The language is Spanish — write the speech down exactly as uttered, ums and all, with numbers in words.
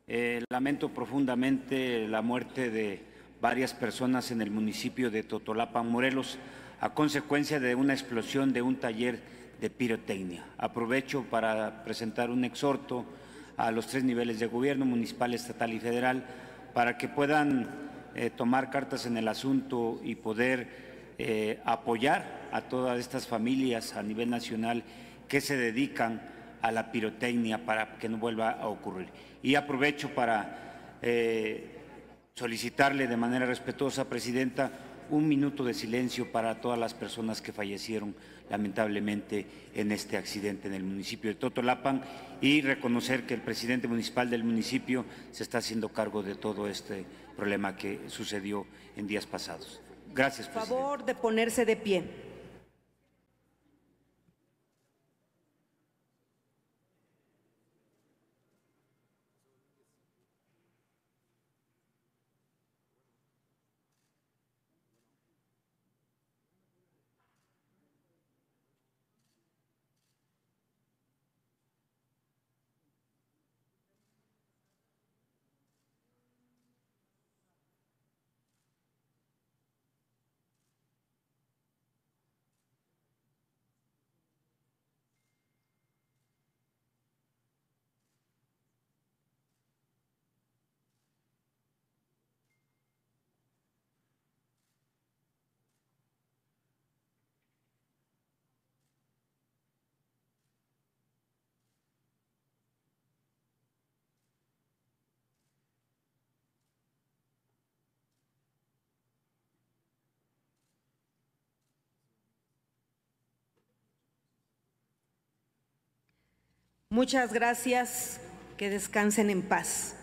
Eh, lamento profundamente la muerte de varias personas en el municipio de Totolapan, Morelos, a consecuencia de una explosión de un taller de pirotecnia. Aprovecho para presentar un exhorto a los tres niveles de gobierno, municipal, estatal y federal, para que puedan eh, tomar cartas en el asunto y poder eh, apoyar a todas estas familias a nivel nacional que se dedican a la pirotecnia para que no vuelva a ocurrir. Y aprovecho para eh, solicitarle de manera respetuosa, Presidenta, un minuto de silencio para todas las personas que fallecieron lamentablemente en este accidente en el municipio de Totolapan y reconocer que el presidente municipal del municipio se está haciendo cargo de todo este problema que sucedió en días pasados. Gracias, Presidenta. Por favor de ponerse de pie. Muchas gracias, que descansen en paz.